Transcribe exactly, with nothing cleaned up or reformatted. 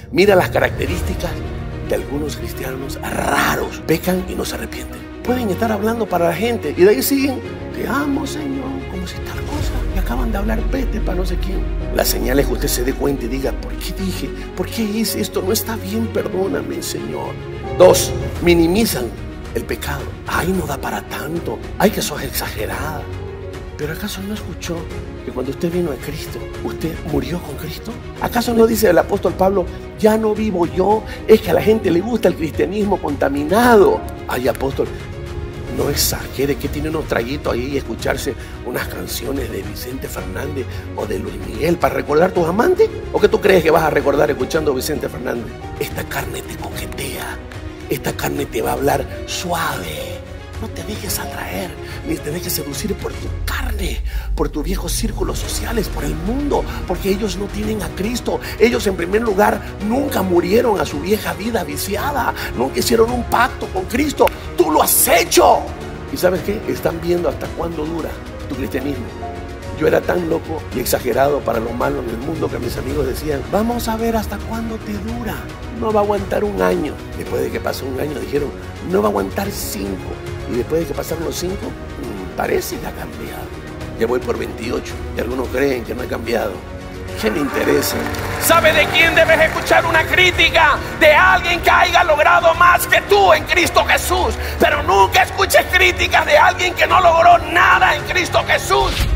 Mira las características de algunos cristianos raros. Pecan y no se arrepienten. Pueden estar hablando para la gente y de ahí siguen: te amo, Señor, como si tal cosa. Y acaban de hablar vete para no sé quién. La señal es que usted se dé cuenta y diga: ¿por qué dije? ¿Por qué hice esto? No está bien, perdóname, Señor. Dos, minimizan el pecado. Ay, no da para tanto. Ay, que sos exagerada. ¿Pero acaso no escuchó que cuando usted vino a Cristo, usted murió con Cristo? ¿Acaso no dice el apóstol Pablo: ya no vivo yo, es que a la gente le gusta el cristianismo contaminado? Ay, apóstol, no exagere, que tiene unos traguitos ahí y escucharse unas canciones de Vicente Fernández o de Luis Miguel para recordar tus amantes. ¿O qué tú crees que vas a recordar escuchando a Vicente Fernández? Esta carne te coquetea, esta carne te va a hablar suave. No te dejes atraer, ni te dejes seducir por tu carne, por tus viejos círculos sociales, por el mundo, porque ellos no tienen a Cristo. Ellos, en primer lugar, nunca murieron a su vieja vida viciada, nunca hicieron un pacto con Cristo. ¡Tú lo has hecho! ¿Y sabes qué? Están viendo hasta cuándo dura tu cristianismo. Yo era tan loco y exagerado para lo malo en el mundo que mis amigos decían: vamos a ver hasta cuándo te dura. No va a aguantar un año. Después de que pasó un año dijeron: no va a aguantar cinco. Y después de que pasaron los cinco, mmm, parece que ha cambiado. Ya voy por veintiocho y algunos creen que no he cambiado. ¿Qué me interesa? ¿Sabe de quién debes escuchar una crítica? De alguien que haya logrado más que tú en Cristo Jesús. Pero nunca escuches críticas de alguien que no logró nada en Cristo Jesús.